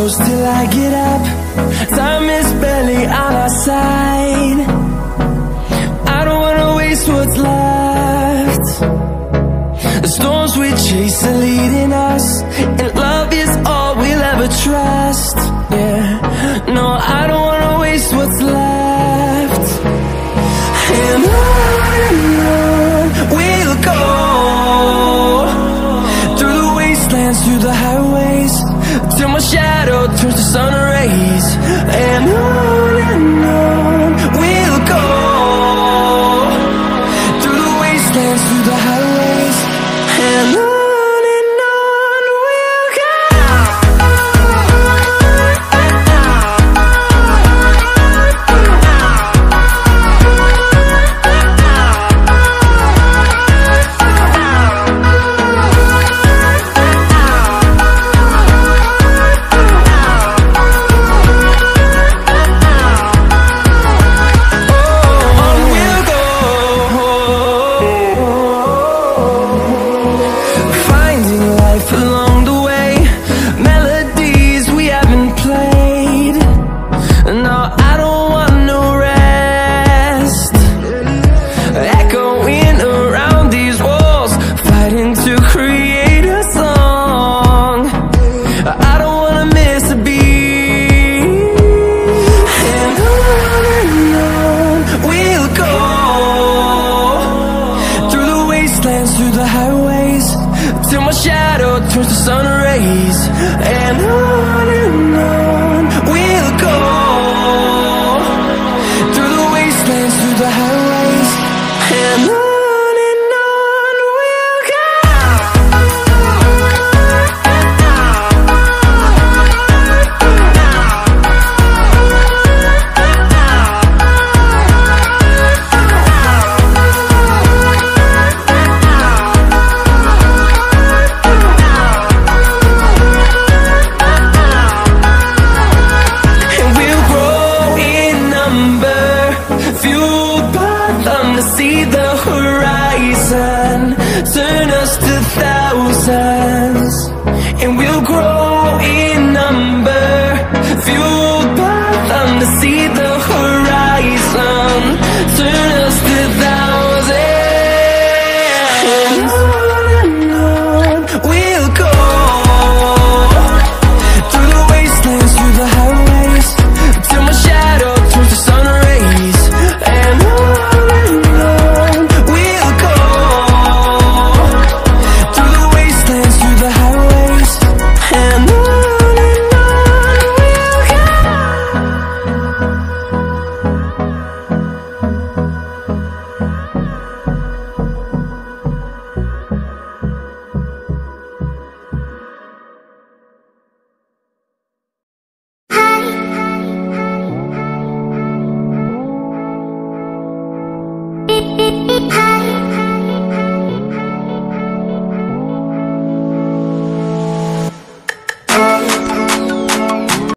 close till I get up. Time is barely on our side. I don't wanna waste what's left. The storms we chase are leading us, and love is all we'll ever trust. Yeah, no, I don't wanna waste what's left. And on we'll go, through the wastelands, through the highways, till my shadow turns to sun rays. And on we'll go, through the wastelands, through the highways, and on we'll go. Through the highways, till my shadow turns to sun rays. And on we'll go, through the wastelands, through the highways, and on we'll go. See the horizon, turn us to thousands, and we'll grow in number, fueled by them to see the